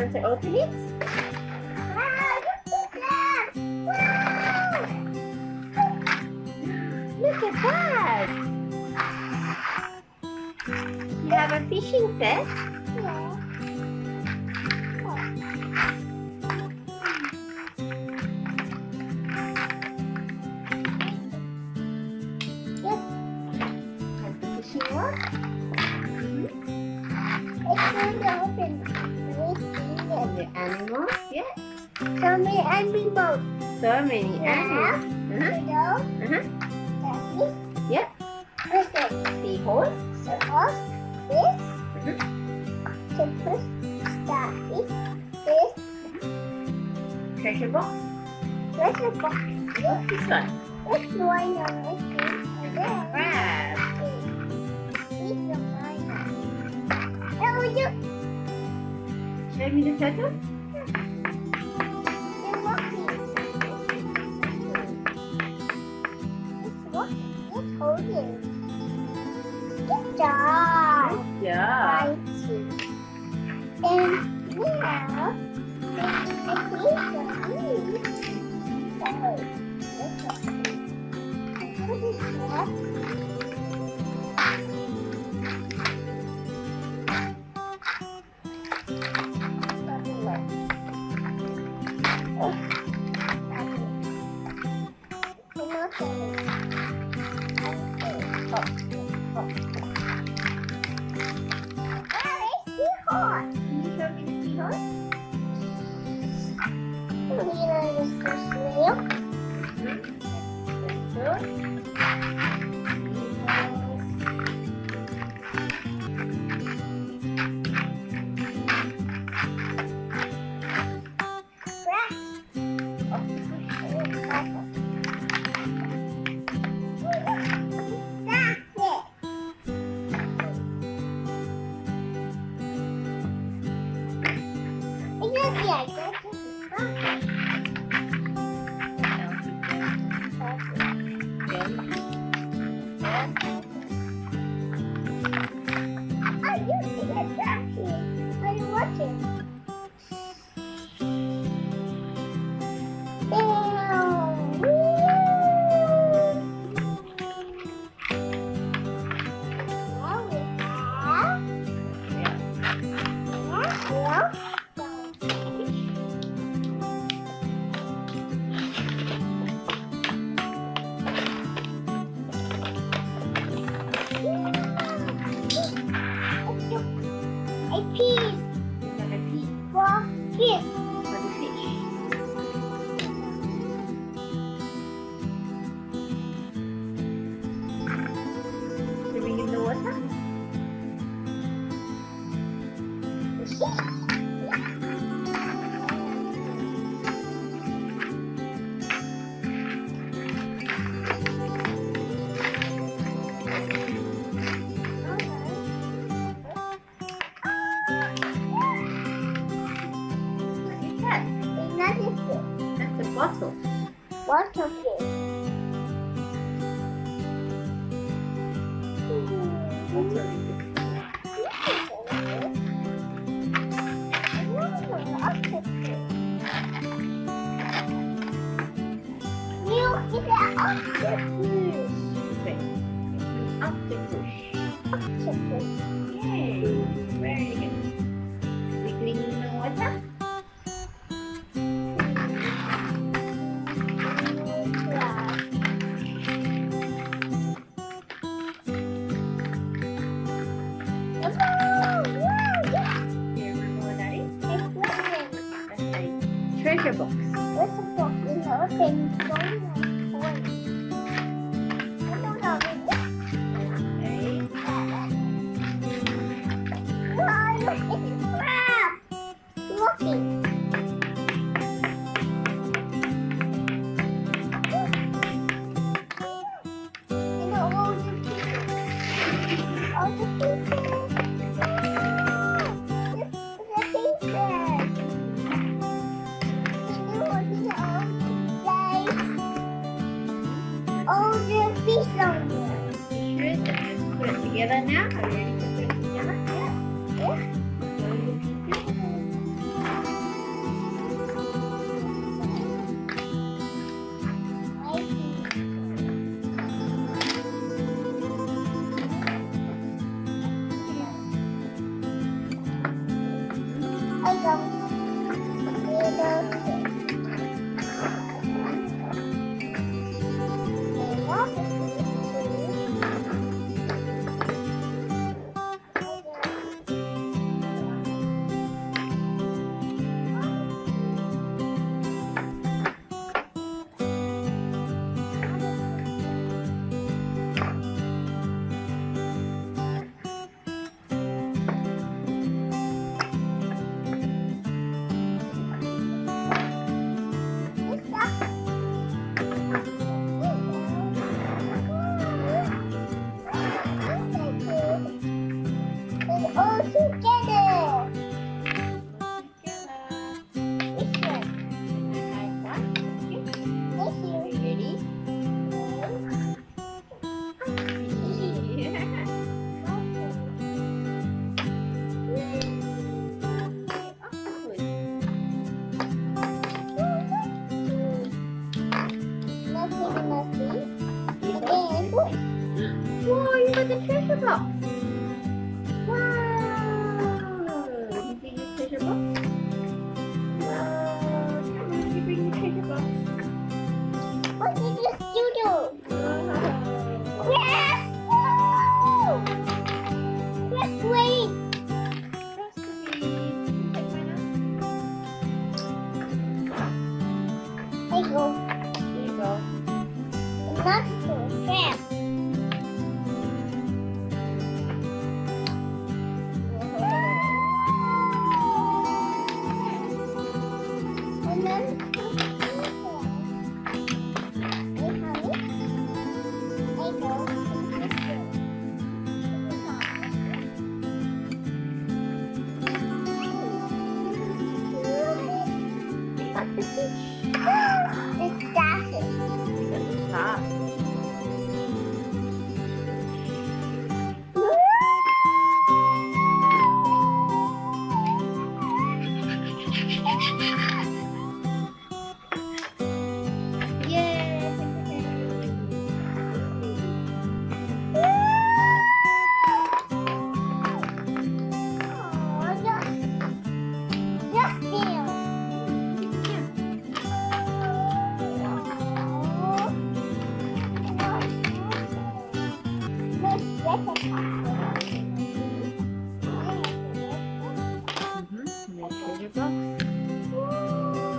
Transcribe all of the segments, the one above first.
want to open it? Wow, look at that! Wow! Look at that! You have a fishing set? Yeah. Has the fishing rod? It's going to open. Let me see And it. the animals? Yeah. So many animals. So many Yeah. animals. Turtle. Daddy. Yep. What's it? Seahorse. Circles. This. Tippers. Starfish. This. Treasure box. Treasure box. What's this one? This one on this thing. And then. Crab. These are mine. Oh, you. Show me the turtle. They're walking. It's walking. It's holding. Good job. Yeah. I see. And now, I think what is that? Can you show me the seahorse? Turtle. That's a bottle. Water fish. Octopus. Yay. Very good. Wiggling in the water. Here, remember what that is? That's a treasure box. What's the box in the open? Okay. Walking. All the fish on there. Should and put it together now. Are you ready to put it together? Yeah. Slowly pieces. together. Together. This one. I have one. Thank you. This Are one. you ready? Yeah. Octopus. Nothing. Yes. Again, put. Whoa, you got the treasure box. Wow. Did you use treasure box? Wow. Come on, you bring the treasure box. What did you do? Wow. Yes! Woo! Yes, wait. Cross the bead. Take mine out. There you go. There you go. Not so crap. And then hey, honey. There you go. Got the fish. It's started. You got the star. Treasure box.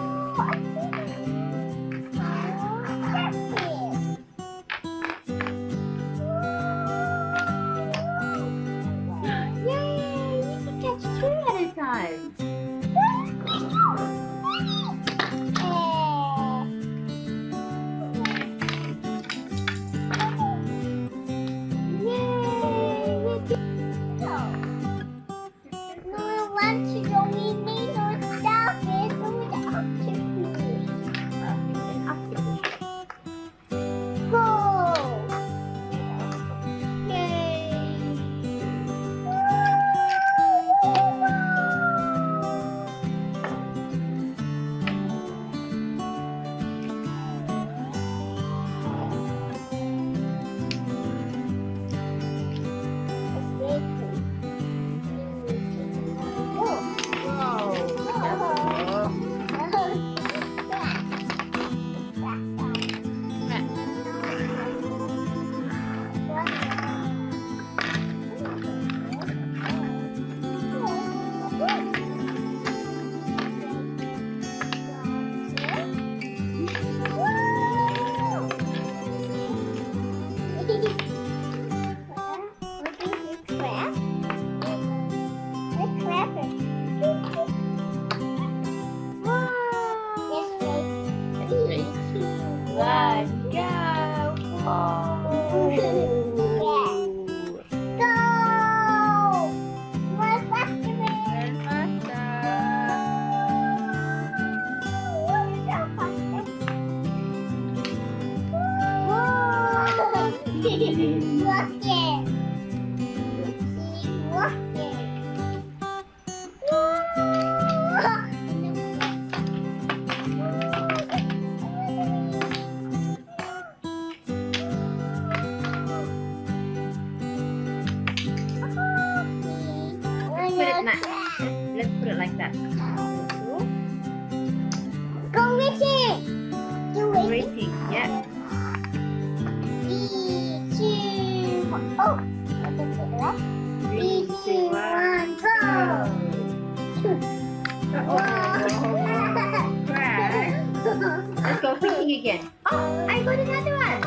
Yay! You can catch two at a time. One, go! Whoa! Run faster! Put it back. Let's put it like that. Go with it. Do it. Racing, yeah. 3, 2, 1. Oh, Three, two, one, go! Oh, crash. Let's go fishing again. Oh, I got another one.